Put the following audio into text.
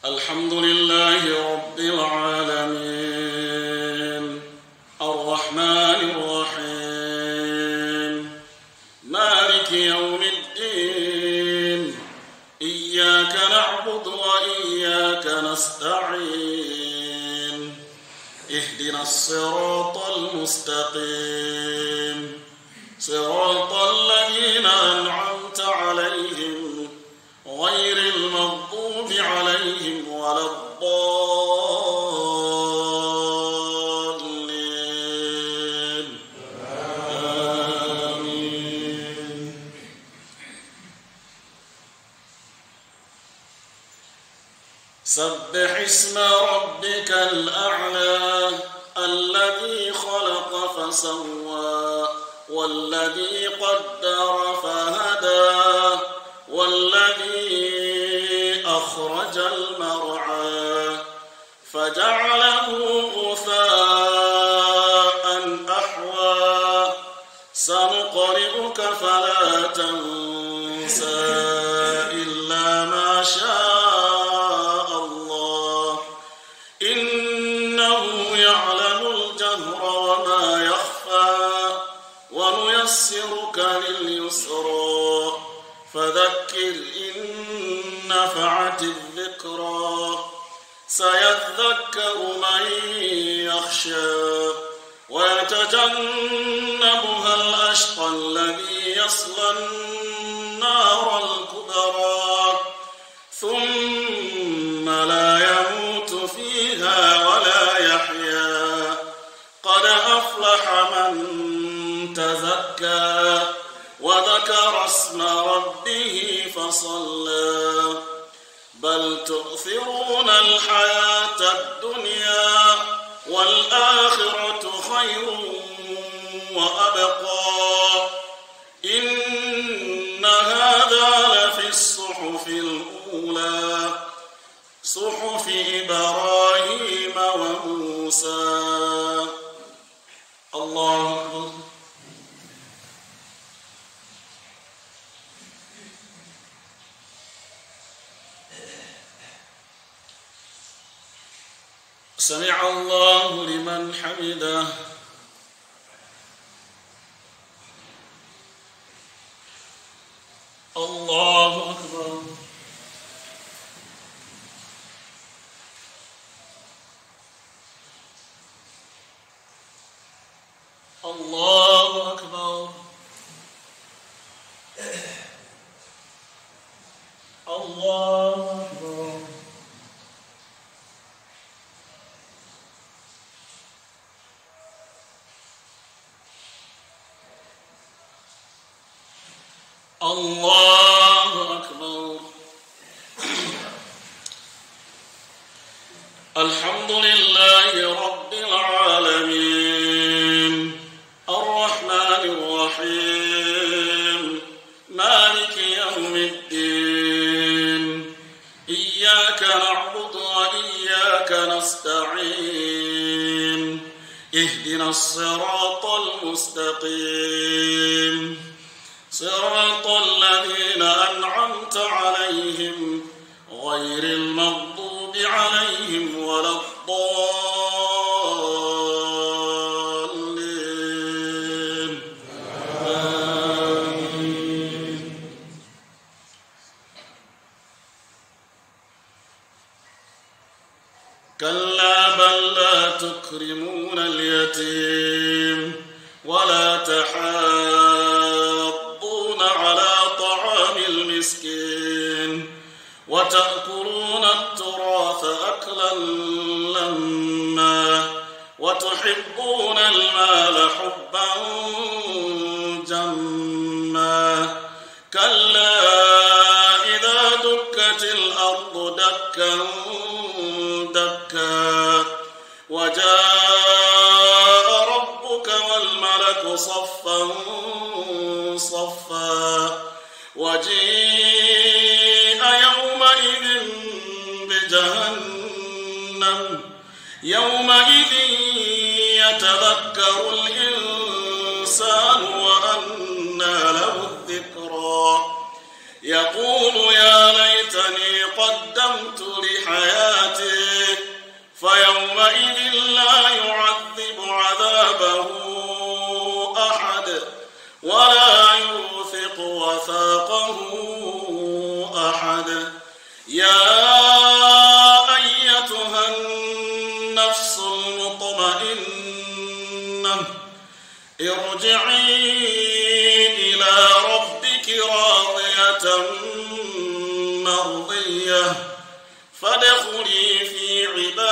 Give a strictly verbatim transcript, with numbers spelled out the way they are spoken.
الحمد لله رب العالمين الرحمن الرحيم مالك يوم الدين إياك نعبد وإياك نستعين اهدنا الصراط المستقيم صراط الذين أنعمت عليهم غير المغضوب عليهم ولا الضالين آمين. سبح اسم ربك الأعلى الذي خلق فسوى والذي قدر فهدى والذي أخرج المرعى فجعله غثاء أحوى سنقرئك فلا تنسى إلا ما شاء الله إنه يعلم الجهر وما يخفى ونيسرك لليسرى فذكر إن نفعت الذكرى سيذكر من يخشى ويتجنبها الأشقى الذي يصلى النار الكبرى ثم لا يموت فيها ولا يحيا قد أفلح من تزكى وذكر اسم ربه فصلى بل تؤثرون الحياة الدنيا والآخرة خير وأبقى إن هذا لفي الصحف الأولى صحف إبراهيم وموسى. الله أكبر. سمع الله لمن حمده. الله أكبر. الله أكبر. الله أكبر. الله أكبر. الحمد لله رب العالمين الرحمن الرحيم مالك يوم الدين إياك نعبد وإياك نستعين اهدنا الصراط المستقيم صراط الذين أنعمت عليهم غير المغضوب عليهم ولا الضالين آمين. كلا بل لا تكرمون اليتيم ولا تحاضون على طعام المسكين وتأكلون التراث أكلا لما وتحبون المال حبا جما كلا إذا دكت الأرض دكا دكا وجاء ربك والملك صفا صفا وجيء يومئذ بجهنم يومئذ يتذكر الإنسان وأنى له الذكرى يقول يا ليتني قدمت لحياتي ولا يوثق وثاقه أحد. يا أيتها النفس المطمئنة ارجعي إلى ربك راضية مرضية فادخلي في عبادي